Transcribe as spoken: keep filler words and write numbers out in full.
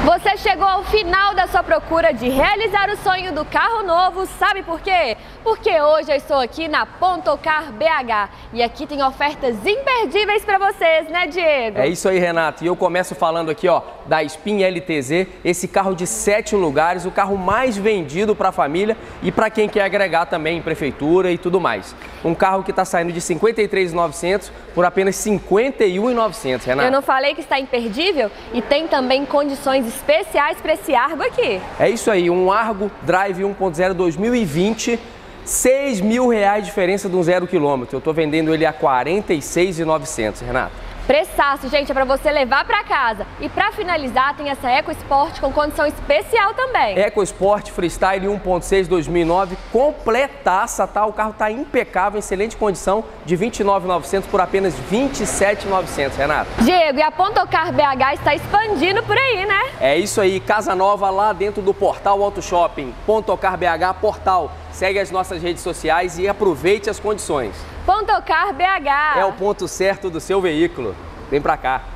Você chegou ao final da sua procura de realizar o sonho do carro novo, sabe por quê? Porque hoje eu estou aqui na Pontocar B H e aqui tem ofertas imperdíveis para vocês, né, Diego? É isso aí, Renato. E eu começo falando aqui, ó, da Spin L T Z, esse carro de sete lugares, o carro mais vendido para a família e para quem quer agregar também em prefeitura e tudo mais. Um carro que está saindo de cinquenta e três mil e novecentos por apenas cinquenta e um mil e novecentos, Renato. Eu não falei que está imperdível? E tem também condições especiais para esse Argo aqui. É isso aí, um Argo Drive um ponto zero dois mil e vinte, seis mil reais de diferença de um zero quilômetro. Eu estou vendendo ele a quarenta e seis mil e novecentos, Renato. Preçaço, gente, é para você levar para casa. E para finalizar, tem essa EcoSport com condição especial também. EcoSport Freestyle um ponto seis dois mil e nove, completaça, tá? O carro tá impecável, em excelente condição, de vinte e nove mil e novecentos por apenas vinte e sete mil e novecentos, Renato. Diego, e a Pontocar B H está expandindo por aí, né? É isso aí, casa nova lá dentro do Portal Auto Shopping, Pontocar B H Portal. Segue as nossas redes sociais e aproveite as condições. Pontocar B H. É o ponto certo do seu veículo. Vem pra cá.